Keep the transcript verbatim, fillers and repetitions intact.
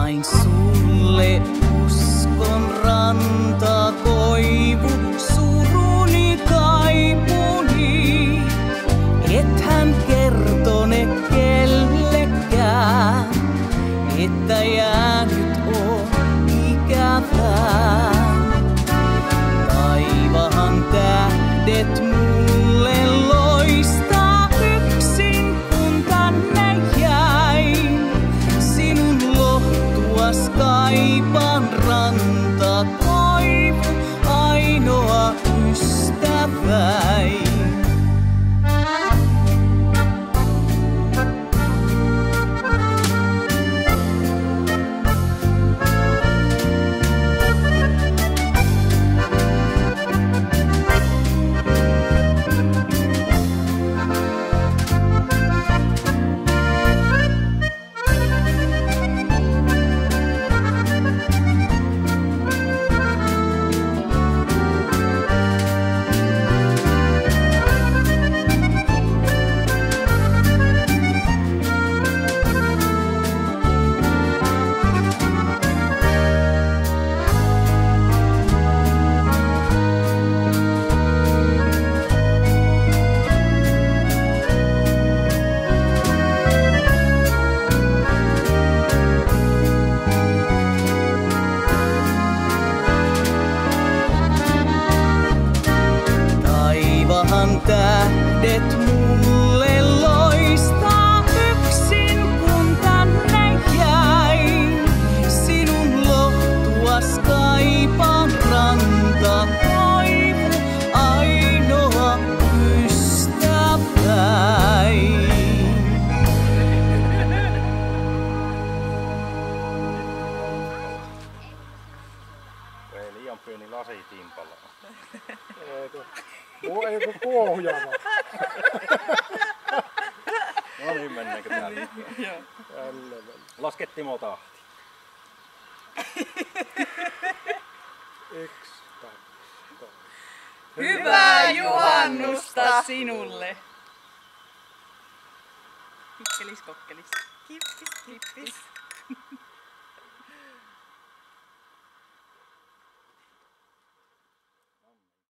vain sulle uskon ranta koivu, suruni kaipuni. Ethän kertone kellekään, että jäänyt on ikävää. Taivahan tähdet mulle loistaa yksin, kun tänne jäin. Sinun lohtuas kaipaan ranta koivu, ainoa ystäväin. Taivahan tähdet mulle loistaa yksin, kun tänne jäin. Sinun lohtuas kaipaan ranta koivu, ainoa ystäväin. Ei liian pieni lasi timpalla. Eikö? Eikö kuohujana? No niin, mennäänkö täällä? Joo. Laske Timo tahti. Yksi, kaksi, kolme. Hyvää juhannusta sinulle! Kikkelis kokkelis. Kippis, kippis.